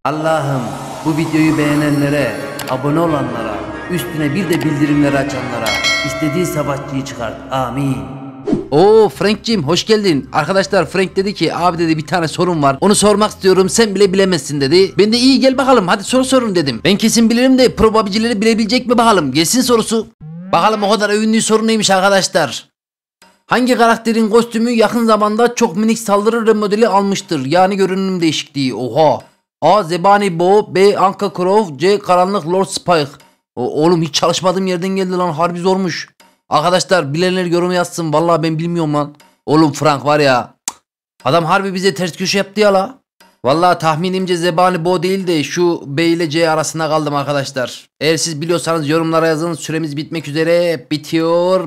Allah'ım bu videoyu beğenenlere, abone olanlara, üstüne bir de bildirimleri açanlara istediği savaşçıyı çıkart. Amin. Oo Frank'cim hoş geldin. Arkadaşlar Frank dedi ki abi dedi bir tane sorun var. Onu sormak istiyorum, sen bile bilemezsin dedi. Ben de iyi gel bakalım hadi soru sorun dedim. Ben kesin bilirim de probabilicileri bilebilecek mi bakalım. Gelsin sorusu. Bakalım o kadar övündüğü soru neymiş arkadaşlar. Hangi karakterin kostümü yakın zamanda çok minik saldırı remodeli almıştır? Yani görünüm değişikliği. Oha. A. Zebani Bo, B. Anka Crow, C. Karanlık Lord Spike. Oğlum hiç çalışmadığım yerden geldi lan, harbi zormuş. Arkadaşlar bilenler yorum yazsın, vallahi ben bilmiyorum lan. Oğlum Frank var ya, adam harbi bize ters köşe yaptı ya la. Vallahi tahminimce Zebani Bo değil de şu B ile C arasında kaldım arkadaşlar. Eğer siz biliyorsanız yorumlara yazın, süremiz bitmek üzere. Bitiyor,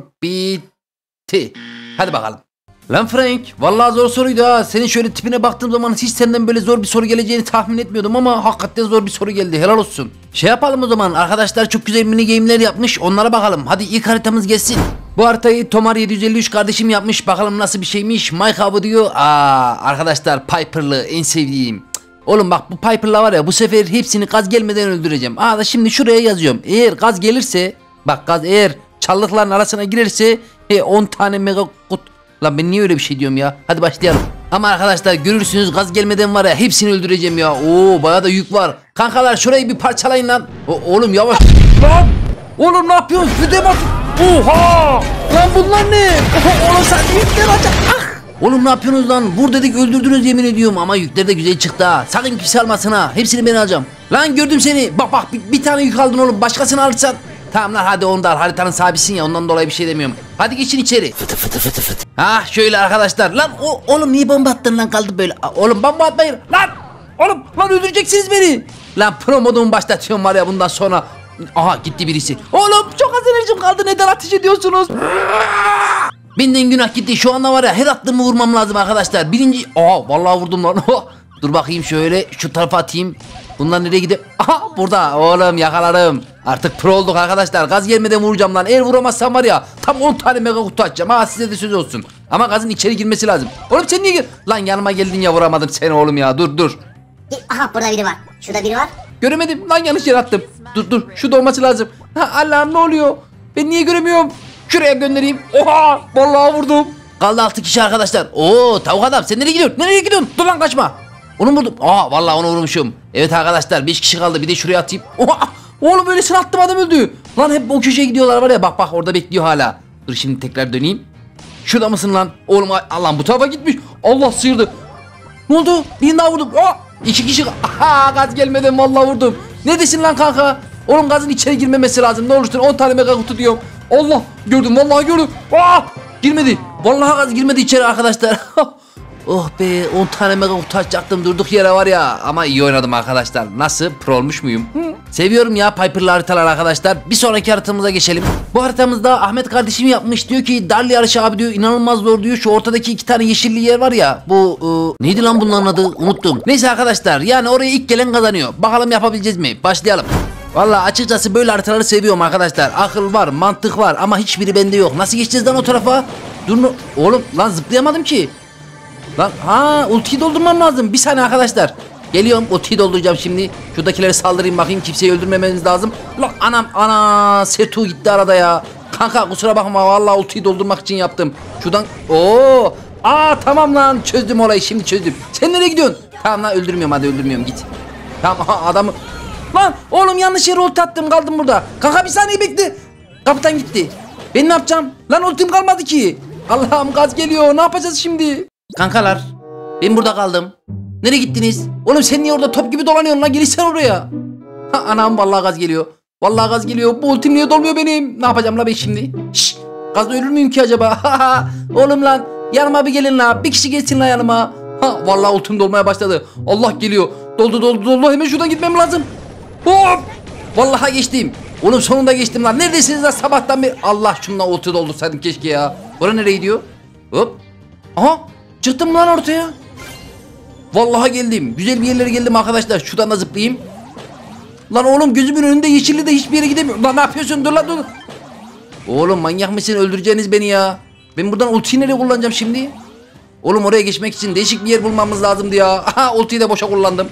bitti. Hadi bakalım. Lan Frank, vallahi zor soruydu ha. Senin şöyle tipine baktığım zaman hiç senden böyle zor bir soru geleceğini tahmin etmiyordum ama hakikaten zor bir soru geldi. Helal olsun. Şey yapalım o zaman. Arkadaşlar çok güzel mini game'ler yapmış. Onlara bakalım. Hadi ilk haritamız gelsin. Bu haritayı Tomar 753 kardeşim yapmış. Bakalım nasıl bir şeymiş. Mike abi diyor. Arkadaşlar Piper'lı en sevdiğim. Oğlum bak bu Piper'la var ya, bu sefer hepsini gaz gelmeden öldüreceğim. Da şimdi şuraya yazıyorum. Eğer gaz gelirse, bak gaz eğer çalılıkların arasına girerse 10 tane mega kut. Lan ben niye öyle bir şey diyorum ya? Hadi başlayalım. Ama arkadaşlar görürsünüz gaz gelmeden var ya hepsini öldüreceğim ya. Oo bayağı da yük var. Kankalar şurayı bir parçalayın lan. Oğlum yavaş. Lan! Oğlum ne yapıyorsun? Füze bak. Oha! Lan bunlar ne? Oğlum sen yükler açak. Oğlum ne yapıyorsunuz lan? Vur dedik öldürdünüz yemin ediyorum ama yükler de güzel çıktı ha. Sakın kimse almasın ha. Hepsini ben alacağım. Lan gördüm seni. Bak bir tane yük aldın oğlum. Başkasını alırsan. Tamam lan hadi onu da al. Haritanın sahibisin ya, ondan dolayı bir şey demiyorum. Hadi geçin içeri. Fıtı. Şöyle arkadaşlar. Lan oğlum niye bomba attın lan, kaldı böyle. Oğlum bomba atmayın. Lan oğlum lan öldüreceksiniz beni. Lan promodumu başlatıyorum var ya bundan sonra. Aha gitti birisi. Oğlum çok az enerjim kaldı, neden ateş ediyorsunuz? Benden günah gitti, şu anda var ya her attığımı vurmam lazım arkadaşlar. Birinci. Vallahi vurdum lan. Dur bakayım şöyle şu tarafa atayım. Bunlar nereye gidiyor? Aha burada oğlum, yakalarım. Artık pro olduk arkadaşlar. Gaz gelmeden vuracağım lan. Eğer vuramazsam var ya tam 10 tane mega kutu açacağım. Size de söz olsun. Ama gazın içeri girmesi lazım. Oğlum sen niye gir? Lan yanıma geldin ya, vuramadım seni oğlum ya. Dur. Aha burada biri var. Şurada biri var. Göremedim lan, yanlış yere attım. Dur şu da olması lazım. Allah'ım ne oluyor? Ben niye göremiyorum? Şuraya göndereyim. Oha vallahi vurdum. Kaldı 6 kişi arkadaşlar. Tavuk adam sen nereye gidiyorsun? Nereye gidiyorsun? Dur lan kaçma. Onu vurdum. Vallahi onu vurmuşum. Evet arkadaşlar 5 kişi kaldı, bir de şuraya atayım. Oğlum öylesine attım, adam öldü. Lan hep o köşeye gidiyorlar var ya, bak orada bekliyor hala. Dur şimdi tekrar döneyim. Şurada mısın lan? Oğlum Allah'ım bu tarafa gitmiş. Allah sıyırdı. Ne oldu? Birini daha vurdum. 2 kişi. Gaz gelmeden vallahi vurdum. Neredesin lan kanka? Oğlum gazın içeri girmemesi lazım. Ne olursun 10 tane mega kutu diyorum. Allah gördüm, vallahi gördüm. Girmedi. Vallahi gaz girmedi içeri arkadaşlar. Oh be 10 tane mega kutu açacaktım durduk yere var ya. Ama iyi oynadım arkadaşlar. Nasıl? Pro olmuş muyum? Seviyorum ya Piper'lı haritalar arkadaşlar. Bir sonraki haritamıza geçelim. Bu haritamızda Ahmet kardeşim yapmış. Diyor ki Darli yarışı abi diyor, inanılmaz zor diyor. Şu ortadaki 2 tane yeşilli yer var ya. Bu neydi lan bunların adı? Unuttum. Neyse arkadaşlar yani oraya ilk gelen kazanıyor. Bakalım yapabileceğiz mi? Başlayalım. Vallahi açıkçası böyle haritaları seviyorum arkadaşlar. Akıl var, mantık var ama hiçbiri bende yok. Nasıl geçeceğiz lan o tarafa? Dur oğlum lan zıplayamadım ki. Lan ultiyi doldurmam lazım. Bir saniye arkadaşlar. Geliyorum, ultiyi dolduracağım şimdi. Şuradakileri saldırayım bakayım, kimseyi öldürmememiz lazım. Lan ana Setu gitti arada ya. Kanka kusura bakma vallahi ultiyi doldurmak için yaptım. Şuradan tamam lan çözdüm olayı, şimdi çözdüm. Sen nereye gidiyorsun? Tamam lan öldürmüyorum, hadi öldürmüyorum git. Tamam adamı. Lan oğlum yanlış yere ulti attım, kaldım burada. Kanka bir saniye bekle. Kaptan gitti. Ben ne yapacağım? Lan ultim kalmadı ki. Allah'ım gaz geliyor, ne yapacağız şimdi? Kankalar ben burada kaldım. Nereye gittiniz? Oğlum sen niye orada top gibi dolanıyorsun lan, gelirsen oraya. Anam vallahi gaz geliyor. Vallahi gaz geliyor. Bu ultim niye dolmuyor benim? Ne yapacağım la ben şimdi? Gazda ölür müyüm ki acaba? Oğlum lan yanıma bir gelin la. Bir kişi gelsin la yanıma. Vallahi ultim dolmaya başladı. Allah geliyor. Doldu. Hemen şuradan gitmem lazım. Hop! Vallahi geçtim. Oğlum sonunda geçtim lan. Neredesiniz lan sabahtan beri? Allah şundan ulti doldursaydım keşke ya. Bura nereye gidiyor? Hop. Aha çıktım lan ortaya. Vallahi geldim. Güzel bir yerlere geldim arkadaşlar. Şuradan da zıplayayım. Lan oğlum gözümün önünde yeşilli de hiçbir yere gidemiyorum. Lan ne yapıyorsun? Dur. Oğlum manyak mısın? Öldüreceğiniz beni ya. Ben buradan ultiyi nereye kullanacağım şimdi? Oğlum oraya geçmek için değişik bir yer bulmamız lazımdı ya. Ultiyi de boşa kullandım.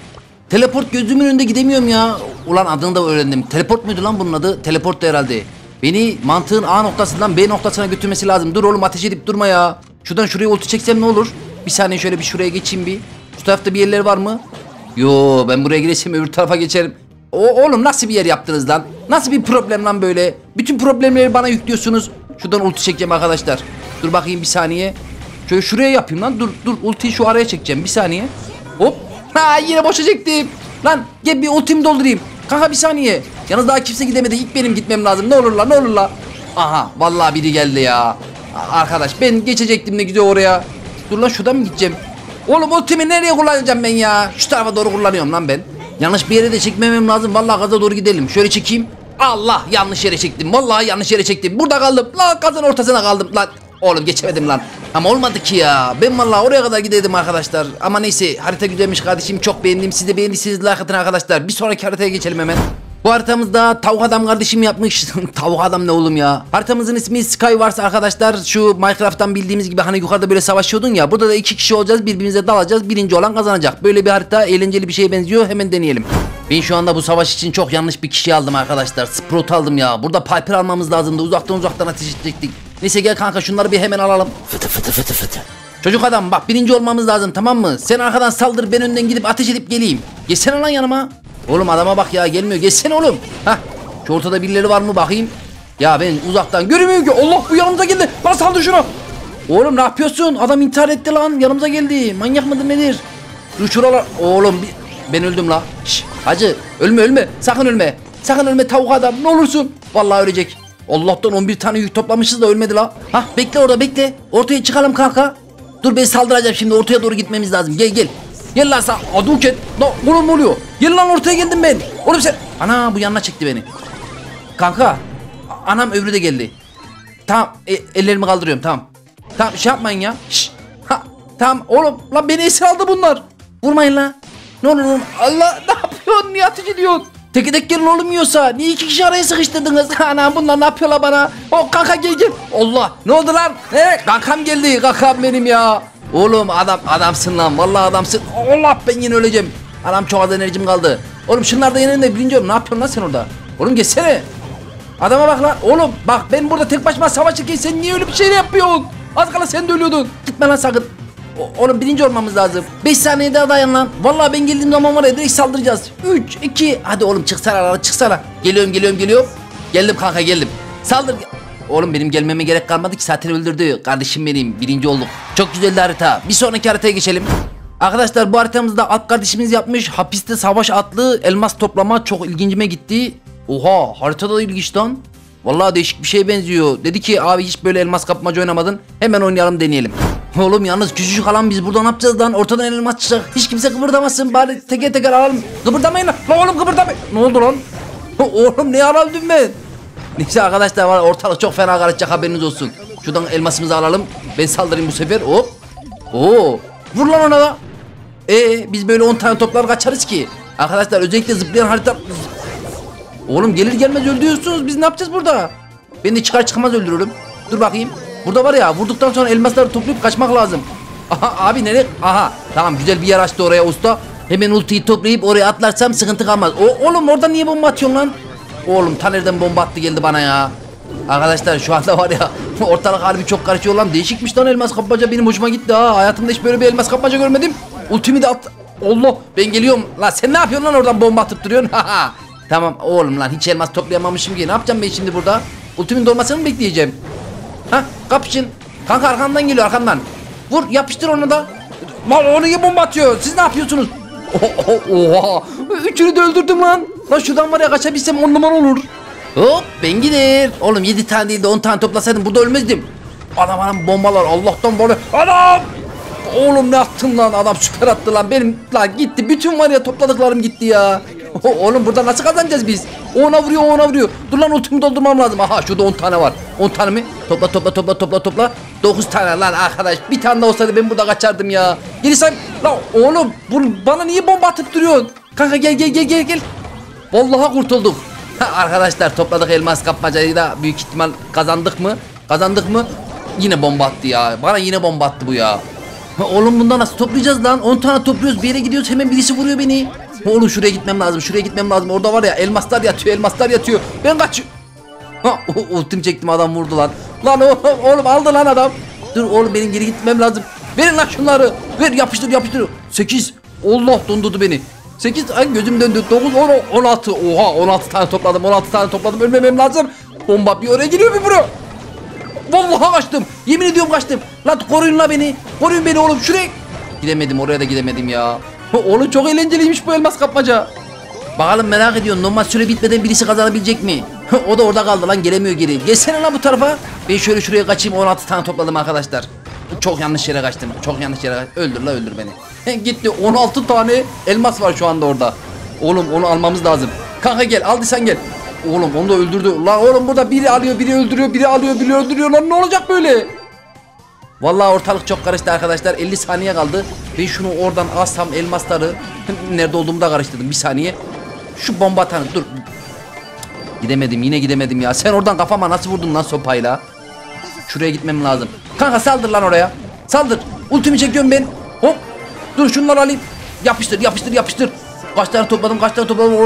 Teleport gözümün önünde gidemiyorum ya. Ulan adını da öğrendim. Teleport muydu lan bunun adı? Teleport da herhalde. Beni mantığın A noktasından B noktasına götürmesi lazım. Dur oğlum ateş edip durma ya. Şuradan şuraya ulti çeksem ne olur? Bir saniye şöyle bir şuraya geçeyim bir. Şu tarafta bir yerler var mı? Yo ben buraya girersem öbür tarafa geçerim. Oğlum nasıl bir yer yaptınız lan? Nasıl bir problem lan böyle? Bütün problemleri bana yüklüyorsunuz. Şuradan ulti çekeceğim arkadaşlar. Dur bakayım bir saniye. Şöyle şuraya yapayım lan. Dur ultiyi şu araya çekeceğim bir saniye. Hop. Ha yine boşa çektim. Lan gel bir ultimi doldurayım. Kanka bir saniye. Yalnız daha kimse gidemedi. İlk benim gitmem lazım. Ne olur la ne olur la. Aha vallahi biri geldi ya. Arkadaş ben geçecektim ne gidiyor oraya. Dur lan şuradan mı gideceğim? Oğlum ultimi nereye kullanacağım ben ya? Şu tarafa doğru kullanıyorum lan ben. Yanlış bir yere de çekmemem lazım. Vallahi gaza doğru gidelim. Şöyle çekeyim. Allah yanlış yere çektim. Vallahi yanlış yere çektim. Burada kaldım. Lan gazın ortasına kaldım lan. Oğlum geçemedim lan. Ama olmadı ki ya. Ben vallahi oraya kadar gidelim arkadaşlar. Ama neyse harita güzelmiş kardeşim. Çok beğendim. Siz de beğendiyseniz like atın arkadaşlar. Bir sonraki haritaya geçelim hemen. Bu haritamızda tavuk adam kardeşim yapmış. Tavuk adam ne oğlum ya? Haritamızın ismi Skywars arkadaşlar. Şu Minecraft'tan bildiğimiz gibi hani yukarıda böyle savaşıyordun ya. Burada da 2 kişi olacağız. Birbirimize dalacağız. Birinci olan kazanacak. Böyle bir harita eğlenceli bir şeye benziyor. Hemen deneyelim. Ben şu anda bu savaş için çok yanlış bir kişi aldım arkadaşlar. Sprout aldım ya. Burada Piper almamız lazımdı. Uzaktan ateş edecektik. Neyse gel kanka şunları bir hemen alalım. Fıtı. Çocuk adam bak birinci olmamız lazım tamam mı? Sen arkadan saldır ben önden gidip ateş edip geleyim. Geçsene lan yanıma. Oğlum adama bak ya gelmiyor. Geçsene oğlum. Hah. Şu ortada birileri var mı bakayım. Ya ben uzaktan görmüyorum ki. Allah bu yanımıza geldi. Lan saldır şunu. Oğlum ne yapıyorsun? Adam intihar etti lan. Yanımıza geldi. Manyak mıdır nedir? Dur şuralar. Oğlum ben öldüm la. Şş, hacı ölme. Sakın ölme. Sakın ölme tavuk adam ne olursun. Vallahi ölecek. Allah'tan 11 tane yük toplamışız da ölmedi la. Hah bekle orada bekle. Ortaya çıkalım kanka. Dur ben saldıracağım şimdi ortaya doğru gitmemiz lazım. Gel. Gel lan sen. Aduket. Oğlum ne oluyor? Gel lan ortaya geldim ben. Oğlum sen. Ana bu yanına çekti beni. Kanka. Anam öbürü de geldi. Tamam ellerimi kaldırıyorum tamam. Tamam şey yapmayın ya. Şşş. Ha, tamam oğlum lan beni esir aldı bunlar. Vurmayın lan. Ne olur oğlum. Allah ne yapıyorsun? Niye ateş ediyorsun? Teke tek gelin oğlum yiyorsa. Niye 2 kişi araya sıkıştırdınız? Anam bunlar ne yapıyorlar bana? Oh kanka gel. Allah ne oldu lan? Kankam geldi. Kankam benim ya. Oğlum adamsın lan. Vallahi adamsın. Allah ben yine öleceğim. Adam çok az enerjim kaldı. Oğlum şunlar da yeniden birinci oğlum. Ne yapıyorsun lan sen orada? Oğlum geçsene. Adama bak lan. Oğlum bak ben burada tek başıma savaşırken sen niye öyle bir şey yapıyorsun? Az kala sen de ölüyordun. Gitme lan sakın. Oğlum birinci olmamız lazım. 5 saniye daha dayan lan. Vallahi ben geldiğim zaman var ya direkt saldıracağız. 3, 2. Hadi oğlum çıksana. Geliyorum. Geldim kanka geldim. Saldır. Oğlum benim gelmeme gerek kalmadı ki zaten öldürdü. Kardeşim benim birinci olduk. Çok güzeldi harita. Bir sonraki haritaya geçelim. Arkadaşlar bu haritamızda alt kardeşimiz yapmış. Hapiste savaş adlı elmas toplama çok ilgincime gitti. Oha haritada da ilginç lan. Vallahi değişik bir şeye benziyor. Dedi ki abi hiç böyle elmas kapmaca oynamadın. Hemen oynayalım deneyelim. Oğlum yalnız küçücük alan biz burada ne yapacağız lan? Ortadan elmas çıkacak. Hiç kimse kıpırdamasın. Bari teker alalım. Kıpırdamayın lan. Lan oğlum kıpırdamayın. Ne oldu lan? Oğlum ne aldım ben? Neyse arkadaşlar var ortalık çok fena karışacak haberiniz olsun. Şuradan elmasımızı alalım. Ben saldırayım bu sefer. Hop. Oo. Vur lan ona da. Biz böyle 10 tane toplar kaçarız ki. Arkadaşlar özellikle zıplayan harita. Oğlum gelir gelmez öldürüyorsunuz. Biz ne yapacağız burada? Ben de çıkar çıkmaz öldürürüm. Dur bakayım. Burada var ya vurduktan sonra elmasları toplayıp kaçmak lazım. Aha abi nereye? Aha tamam güzel bir yer açtı oraya usta. Hemen ultiyi toplayıp oraya atlarsam sıkıntı kalmaz. Oğlum orada niye bomba atıyorsun lan? Oğlum Taner'den bomba attı geldi bana ya. Arkadaşlar şu anda var ya ortalık harbi çok karışıyor lan. Değişikmiş lan elmas kapmaca benim hoşuma gitti ha. Hayatımda hiç böyle bir elmas kapmaca görmedim. Ultimi de at. Allah ben geliyorum. Lan sen ne yapıyorsun lan oradan bomba atıp duruyorsun? Tamam oğlum lan hiç elmas toplayamamışım ki. Ne yapacağım ben şimdi burada? Ultimin dolmasını mı bekleyeceğim? Kapışın. Kanka arkamdan geliyor arkamdan. Vur yapıştır onu da. Lan oraya bomba atıyor. Siz ne yapıyorsunuz? Oha. Üçünü de öldürdüm lan. Lan şuradan var ya kaçabilsem 10 numara olur. Hop ben gider. Oğlum 7 tane değil de 10 tane toplasaydım burada ölmezdim. Adam bombalar Allah'tan böyle. Adam. Oğlum ne attın lan adam süper attı lan. Benim lan gitti. Bütün var ya topladıklarım gitti ya. Oğlum burada nasıl kazanacağız biz? Ona vuruyor. Dur lan ultimi doldurmam lazım. Aha şurada 10 tane var. 10 tane mi? Topla. 9 tane lan arkadaş. Bir tane daha olsaydı ben burada kaçardım ya. Gelirsen lan oğlum bana niye bomba atıp duruyorsun? Kanka gel. Vallahi kurtulduk. Arkadaşlar topladık elmas kapmacayı da büyük ihtimal kazandık mı? Yine bomba attı ya. Bana yine bomba attı bu ya. Oğlum bundan nasıl toplayacağız lan? 10 tane topluyoruz bir yere gidiyoruz hemen birisi vuruyor beni. Oğlum şuraya gitmem lazım. Şuraya gitmem lazım. Orada var ya elmaslar yatıyor. Elmaslar yatıyor. Ben kaçıyorum. Ha, ultim çektim, adam vurdu lan. Lan oğlum aldı lan adam. Dur oğlum, benim geri gitmem lazım. Verin lan şunları. Ver, yapıştır yapıştır. 8. Allah, dondurdu beni. 8, ay gözüm döndü. 9, 10, 16. Oha, 16 tane topladım. 16 tane topladım. Ölmemem lazım. Bomba bir oraya giriyor, bir buraya. Vallahi kaçtım. Yemin ediyorum kaçtım. Lan koruyun la beni. Koruyun beni oğlum. Şuraya. Gidemedim, oraya da gidemedim ya. Oğlum çok eğlenceliymiş bu elmas kapmaca. Bakalım, merak ediyorum, normal süre bitmeden birisi kazanabilecek mi? O da orada kaldı lan, gelemiyor geri. Gelsene lan bu tarafa. Ben şöyle şuraya kaçayım. 16 tane topladım arkadaşlar. Çok yanlış yere kaçtım. Çok yanlış yere kaçtım. Öldür la, öldür beni. Gitti, 16 tane elmas var şu anda orada. Oğlum onu almamız lazım. Kanka gel, aldıysan gel. Oğlum onu da öldürdü. Lan oğlum burada biri alıyor, biri öldürüyor, biri alıyor, biri öldürüyor. Lan ne olacak böyle? Vallahi ortalık çok karıştı arkadaşlar. 50 saniye kaldı. Ben şunu oradan alsam elmasları. Nerede olduğumu da karıştırdım, bir saniye. Şu bomba atanı dur. Gidemedim, yine gidemedim ya. Sen oradan kafama nasıl vurdun lan sopayla? Şuraya gitmem lazım. Kanka saldır lan oraya. Saldır. Ultimi çekiyorum ben. Hop. Dur şunları alayım. Yapıştır yapıştır yapıştır. Kaç tane topladım, kaç tane topladım?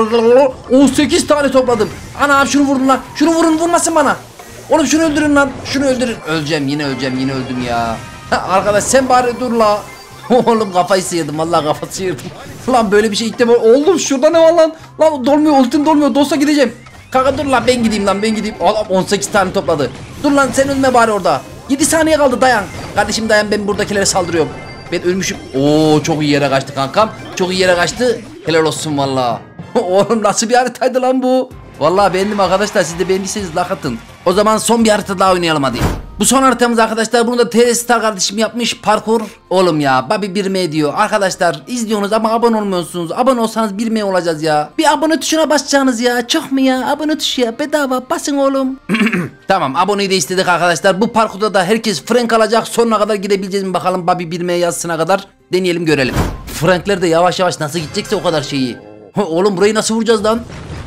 18 tane topladım. Anam şunu vurun lan. Şunu vurun, vurmasın bana. Oğlum şunu öldürün lan. Şunu öldürün. Öleceğim, yine öleceğim, yine öldüm ya. Arkadaş sen bari dur la. Oğlum kafayı sıyırdım, vallahi kafayı sıyırdım. Lan böyle bir şey ilk defa. Oğlum şurada ne var lan? Lan dolmuyor, ultim dolmuyor. Dosta gideceğim. Kanka dur lan, ben gideyim lan, ben gideyim. Oğlum 18 tane topladı. Dur lan, sen ölme bari orada. 7 saniye kaldı, dayan. Kardeşim dayan, ben buradakilere saldırıyorum. Ben ölmüşüm. Oo çok iyi yere kaçtı kankam. Çok iyi yere kaçtı. Helal olsun vallahi. Oğlum nasıl bir haritaydı lan bu? Vallahi beğendim arkadaşlar, siz de beğendiyseniz like atın. O zaman son bir harita daha oynayalım hadi. Bu son haritamız arkadaşlar, bunu da TR kardeşim yapmış, parkur. Oğlum ya Bobby 1M diyor. Arkadaşlar izliyorsunuz ama abone olmuyorsunuz. Abone olsanız 1M olacağız ya. Bir abone tuşuna basacaksınız ya. Çok mu ya? Abone tuşu ya, bedava basın oğlum. Tamam, aboneyi de istedik arkadaşlar. Bu parkurda da herkes Frank alacak. Sonuna kadar gidebileceğiz mi bakalım, Bobby 1M yazısına kadar. Deneyelim görelim. Frankler de yavaş yavaş nasıl gidecekse o kadar şeyi. Oğlum burayı nasıl vuracağız lan?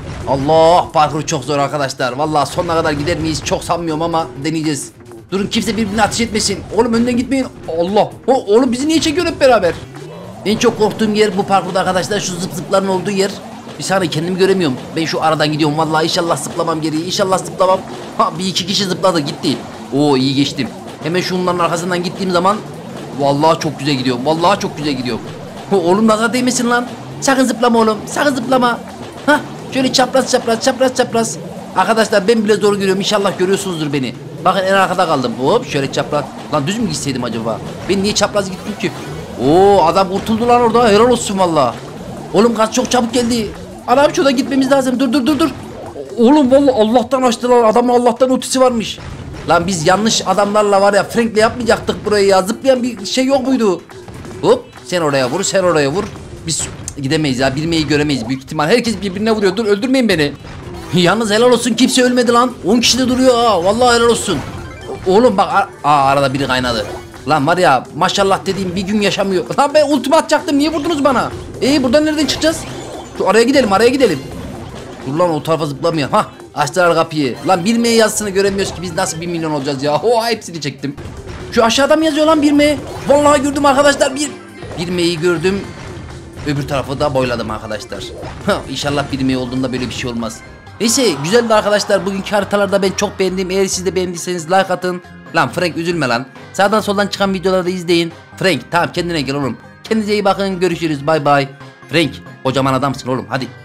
Allah, parkur çok zor arkadaşlar. Vallahi sonuna kadar gider miyiz çok sanmıyorum ama deneyeceğiz. Durun, kimse birbirine ateş etmesin. Oğlum önden gitmeyin. Allah. Oğlum bizi niye çekiyor hep beraber? En çok korktuğum yer bu parkurda arkadaşlar, şu zıp zıpların olduğu yer. Bir saniye, kendimi göremiyorum. Ben şu aradan gidiyorum. Vallahi inşallah zıplamam geriye. İnşallah zıplamam. Ha, bir iki kişi zıpladı gitti. Oo iyi geçtim. Hemen şunların arkasından gittiğim zaman vallahi çok güzel gidiyorum. Vallahi çok güzel gidiyorum. Oğlum nazar değmesin lan. Sakın zıplama oğlum. Sakın zıplama. Hah. Şöyle çapraz çapraz çapraz çapraz. Arkadaşlar ben bile zor görüyorum. İnşallah görüyorsunuzdur beni. Bakın en arkada kaldım. Hop şöyle çapraz. Lan düz mü gitseydim acaba? Ben niye çapraz gittim ki? Oo adam kurtuldu lan orada. Helal olsun valla. Oğlum gaz çok çabuk geldi. Adam şurada gitmemiz lazım. Dur dur dur dur. Oğlum valla Allah'tan açtılar. Adamın Allah'tan ötesi varmış. Lan biz yanlış adamlarla var ya Frank'le yapmayacaktık burayı ya. Zıplayan bir şey yok muydu? Hop sen oraya vur, sen oraya vur. Biz gidemeyiz ya, bilmeyi göremeyiz büyük ihtimal. Herkes birbirine vuruyor. Dur öldürmeyin beni. Yalnız helal olsun, kimse ölmedi lan. 10 kişi de duruyor ha. Vallahi helal olsun. Oğlum bak arada biri kaynadı. Lan var ya maşallah dediğim bir gün yaşamıyor. Lan ben ultimi atacaktım, niye vurdunuz bana? Buradan nereden çıkacağız? Şu araya gidelim, araya gidelim. Dur lan, o tarafa zıplamıyor. Hah açtılar kapıyı. Lan 1M yazısını göremiyoruz ki biz nasıl 1 milyon olacağız ya. Hepsini çektim. Şu aşağıda mı yazıyor lan 1M? Vallahi gördüm arkadaşlar, 1M'yi gördüm. Öbür tarafı da boyladım arkadaşlar. İnşallah 1M olduğunda böyle bir şey olmaz. Neyse güzeldi arkadaşlar, bugünkü haritalarda ben çok beğendim. Eğer siz de beğendiyseniz like atın. Lan Frank üzülme lan. Sağdan soldan çıkan videoları da izleyin. Frank tamam, kendine gel oğlum. Kendinize iyi bakın, görüşürüz, bay bay. Frank kocaman adamsın oğlum, hadi.